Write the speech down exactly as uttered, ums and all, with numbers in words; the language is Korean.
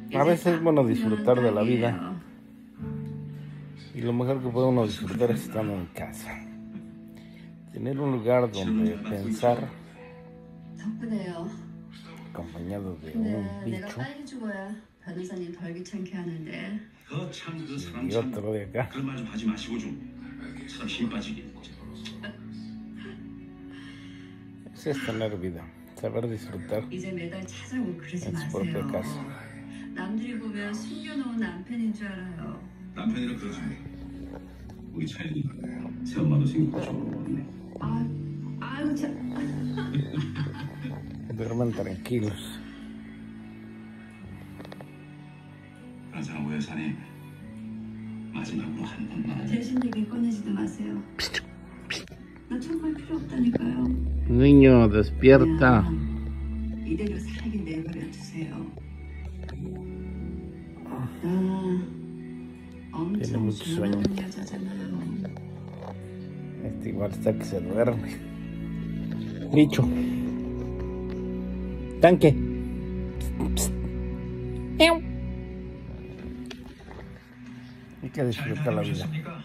A veces es bueno disfrutar de la vida. Y lo mejor que puede uno disfrutar es estando en casa. Tener un lugar donde pensar, acompañado de un bicho y otro de acá. Ese es tener vida, saber disfrutar en su propia casa. 남들이 보면 숨겨놓은 남편인 줄 알아요. 남편이라 그러지. 우리 차이는 새 엄마도 생기고 싶어. 아, 아유 참. Duerman tranquilos. 그런 사람 왜 사니? 마지막으로 한 번만. 대신 얘기 꺼내지도 마세요. 나 정말 필요 없다니까요. Niño, despierta. 이대로 살게 내버려 두세요. Tiene mucho sueño. Este igual está que se duerme. Bicho. Tanque. Hay que disfrutar la vida.